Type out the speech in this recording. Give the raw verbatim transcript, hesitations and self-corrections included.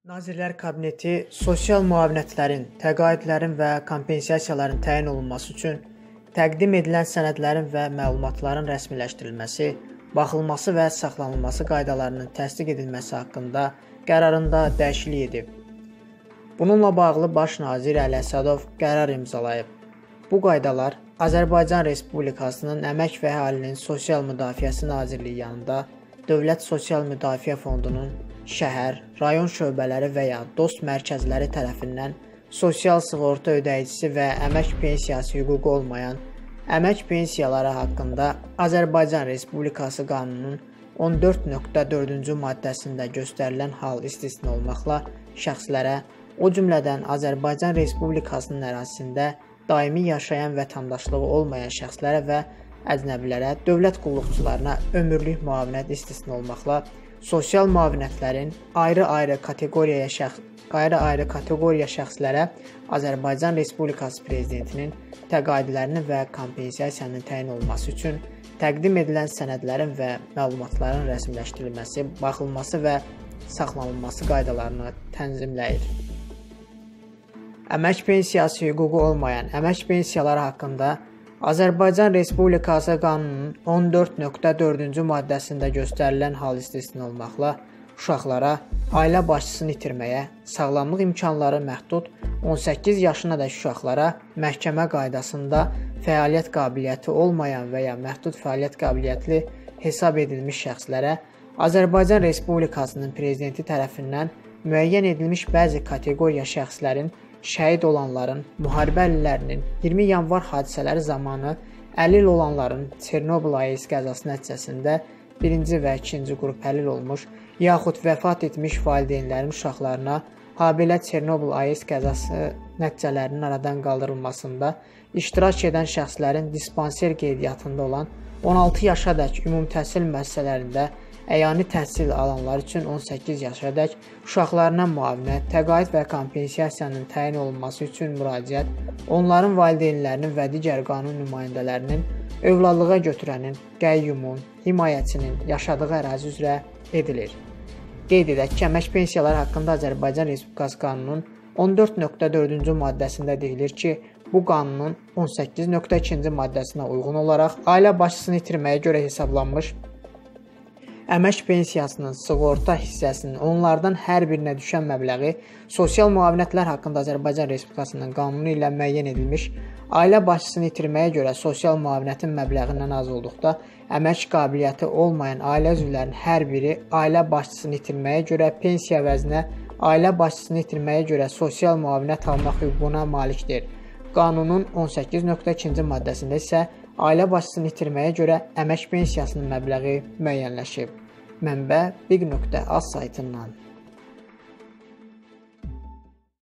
Nazirlər Kabineti sosial müavinətlərin, təqaüdlərin və kompensasiyaların təyin olunması üçün təqdim edilən sənədlərin və məlumatların rəsmiləşdirilməsi, baxılması və saxlanılması qaydalarının təsdiq edilməsi haqqında qərarında dəyişiklik edib. Bununla bağlı Baş nazir Əli Əsədov qərar imzalayıb. Bu qaydalar Azərbaycan Respublikasının Əmək və Əhalinin Sosial Müdafiəsi Nazirliyi yanında Dövlət Sosial Müdafiə Fondunun şəhər, rayon şöbələri və ya dost mərkəzləri tərəfindən sosial sığorta ödəyicisi və əmək pensiyası hüququ olmayan əmək pensiyaları haqqında Azərbaycan Respublikası qanununun on dörd nöqtə dördüncü maddəsində göstərilən hal istisna olmaqla şəxslərə, o cümlədən Azərbaycan Respublikasının ərazisində daimi yaşayan vətəndaşlığı olmayan şəxslərə və əcnəbilərə, dövlət qulluqçularına ömürlük müavinət istisna olmaqla sosial müavinətlərin ayrı-ayrı kateqoriyaya şəxs ayrı-ayrı kateqoriya şəxslərə Azərbaycan Respublikası Prezidentinin təqaüdlərinin və kompensasiyanın təyin olunması üçün təqdim edilən sənədlərin və məlumatların rəsmiləşdirilməsi, baxılması və saxlanılması qaydalarını tənzimləyir. Əmək pensiyası hüququ olmayan əmək pensiyaları haqqında Azərbaycan Respublikası qanununun on dörd nöqtə dördüncü maddəsində göstərilən hal istisna olmaqla uşaqlara, ailə başçısını itirməyə, sağlamlıq imkanları məhdud on səkkiz yaşınadək uşaqlara məhkəmə qaydasında fəaliyyət qabiliyyəti olmayan və ya məhdud fəaliyyət qabiliyyətli hesab edilmiş şəxslərə Azərbaycan Respublikasının Prezidenti tərəfindən müəyyən edilmiş bəzi kateqoriya şəxslərin, şəhid olanların, müharibə əlillərinin, iyirmi yanvar hadisələri zamanı əlil olanların Çernobıl A E S qəzası nəticəsində birinci və ikinci qrup əlil olmuş, yaxud vəfat etmiş valideynlərin uşaqlarına habelə Çernobıl A E S qəzası nəticələrinin aradan qaldırılmasında iştirak edən şəxslərin dispanser qeydiyyatında olan on altı yaşadək ümumi təhsil müəssisələrində əyani təhsil alanlar üçün on səkkiz yaşadək uşaqlarına müavinət, təqaüd və kompensasiyanın təyin olunması üçün müraciət, onların valideynlərinin və digər qanun nümayəndələrinin övladlığa götürənin, qəyyumun, himayəçinin yaşadığı ərazi üzrə edilir. Qeyd edək ki, əmək pensiyaları haqqında Azərbaycan Respublikası qanununun on dörd nöqtə dördüncü maddəsində deyilir ki, bu qanunun on səkkiz nöqtə ikinci maddəsinə uyğun olaraq ailə başçısını itirməyə görə hesablanmış əmək pensiyasının sığorta hissəsinin onlardan hər birinə düşən məbləği sosial müavinətlər haqqında Azərbaycan Respublikasının qanunu ilə müəyyən edilmiş ailə başçısını itirməyə görə sosial müavinətin məbləğindən az olduqda əmək qabiliyyəti olmayan ailə üzvlərinin hər biri ailə başçısını itirməyə görə pensiya əvəzinə ailə başçısını itirməyə görə sosial müavinət almaq hüququna malikdir. Qanunun on səkkiz nöqtə ikinci maddəsində isə ailə başçısını itirməyə görə əmək pensiyasının məbləği müəyyənləşib. Mənbə Big nöqtə az saytından.